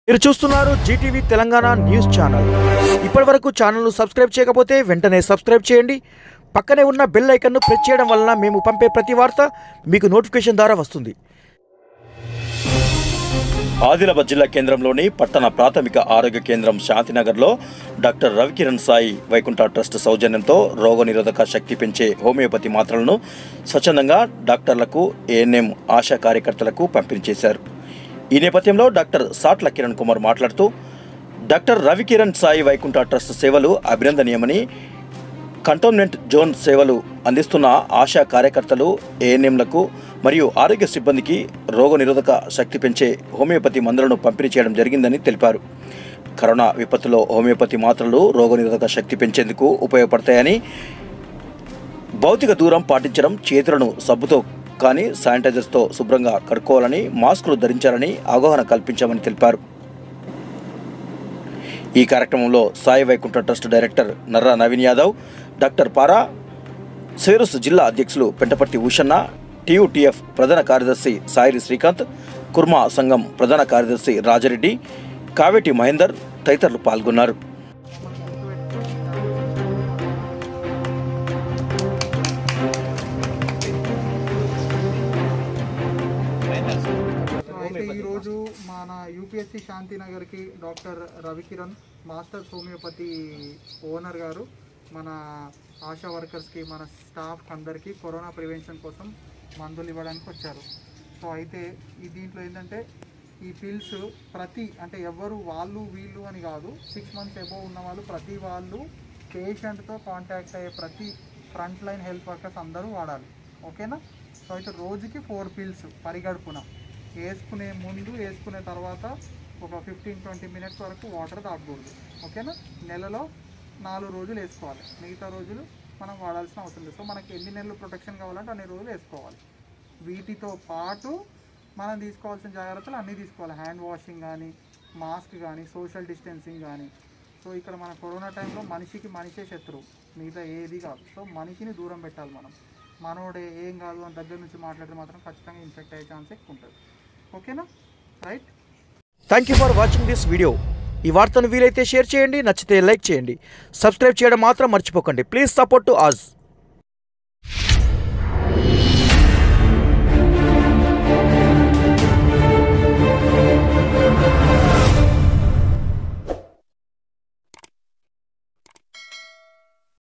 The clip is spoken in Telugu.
మీరు చూస్తున్నారు జీటీవీ తెలంగాణ న్యూస్ ఛానల్. ఇప్పటివరకు ఛానల్ను సబ్స్క్రైబ్ చేయకపోతే వెంటనే సబ్స్క్రైబ్ చేయండి. పక్కనే ఉన్న బెల్ ఐకాన్ను ప్రెస్ చేయడం వలన మేము పంపే ప్రతి వార్త మీకు నోటిఫికేషన్ ద్వారా వస్తుంది. ఆదిలాబాద్ జిల్లా కేంద్రంలోని పట్టణ ప్రాథమిక ఆరోగ్య కేంద్రం శాంతినగర్లో డాక్టర్ రవికిరణ్ సాయి వైకుంఠ ట్రస్ట్ సౌజన్యంతో రోగనిరోధక శక్తి పెంచే హోమియోపతి మాత్రలను స్వచ్ఛందంగా డాక్టర్లకు, ఏఎన్ఎం ఆశా కార్యకర్తలకు పంపిణీ చేశారు. ఈ నేపథ్యంలో డాక్టర్ సాట్ల కిరణ్ కుమార్ మాట్లాడుతూ, డాక్టర్ రవికిరణ్ సాయి వైకుంఠ ట్రస్ట్ సేవలు అభినందనీయమని, కంటోన్మెంట్ జోన్ సేవలు అందిస్తున్న ఆశా కార్యకర్తలు, ఏఎన్ఎంలకు మరియు ఆరోగ్య సిబ్బందికి రోగనిరోధక శక్తి పెంచే హోమియోపతి మందులను పంపిణీ చేయడం జరిగిందని తెలిపారు. కరోనా విపత్తులో హోమియోపతి మాత్రలు రోగనిరోధక శక్తి పెంచేందుకు ఉపయోగపడతాయని, భౌతిక దూరం పాటించడం, చేతులను సబ్బుతో కానీ శానిటైజర్స్తో శుభ్రంగా కడుక్కోవాలని, మాస్కులు ధరించాలని అవగాహన కల్పించామని తెలిపారు. ఈ కార్యక్రమంలో Sai Vaikuntha trust director Narra Naveen Yadav, doctor పారా, సేరుస్ జిల్లా అధ్యక్షులు పెంటపర్తి ఊషన్న, టీయూటీఎఫ్ ప్రధాన కార్యదర్శి సాయిరి శ్రీకాంత్, కుర్మా సంఘం ప్రధాన కార్యదర్శి రాజరెడ్డి, కావేటి మహేందర్ తదితరులు పాల్గొన్నారు. ఈరోజు మన యూపీఎస్సీ శాంతినగర్కి doctor Ravikiran master homeopathy owner గారు మన ఆశా వర్కర్స్కి, మన స్టాఫ్ అందరికీ కరోనా ప్రివెన్షన్ కోసం మందులు ఇవ్వడానికి వచ్చారు. సో అయితే ఈ దీంట్లో ఏంటంటే ఈ పిల్స్ అంటే ఎవరు వాళ్ళు వీళ్ళు అని కాదు, 6 months అబోవ్ ఉన్న వాళ్ళు, ప్రతి వాళ్ళు పేషెంట్తో కాంటాక్ట్ అయ్యే ప్రతి ఫ్రంట్ లైన్ హెల్త్ వర్కర్స్ అందరూ వాడాలి. ఓకేనా? సో అయితే రోజుకి 4 pills పరిగడుపున వేసుకునే ముందు, వేసుకునే తర్వాత ఒక 15-20 minutes వరకు వాటర్ తాగకూడదు. ఓకేనా? నెలలో 4 రోజులు వేసుకోవాలి, మిగతా రోజులు మనం వాడాల్సిన అవసరం లేదు. సో మనకి ఎన్ని నెలలు ప్రొటెక్షన్ కావాలంటే అన్ని రోజులు వేసుకోవాలి. వీటితో పాటు మనం తీసుకోవాల్సిన జాగ్రత్తలు అన్నీ తీసుకోవాలి. హ్యాండ్ వాషింగ్ కానీ, మాస్క్ కానీ, సోషల్ డిస్టెన్సింగ్ కానీ. సో ఇక్కడ మన కరోనా టైంలో మనిషికి మనిషే శత్రువు, మిగతా ఏది కాదు. సో మనిషిని దూరం పెట్టాలి. మనోడే ఏం కాదు అని దగ్గర నుంచి మాట్లాడితే మాత్రం ఖచ్చితంగా ఇన్ఫెక్ట్ అయ్యే ఛాన్స్ ఎక్కువ ఉంటుంది. ఓకేనా? Right. Thank you for watching this video. ఈ వార్తను వీలైతే షేర్ చేయండి, నచ్చితే లైక్ చేయండి, సబ్స్క్రైబ్ చేయడం మాత్రం మర్చిపోకండి. Please support to us.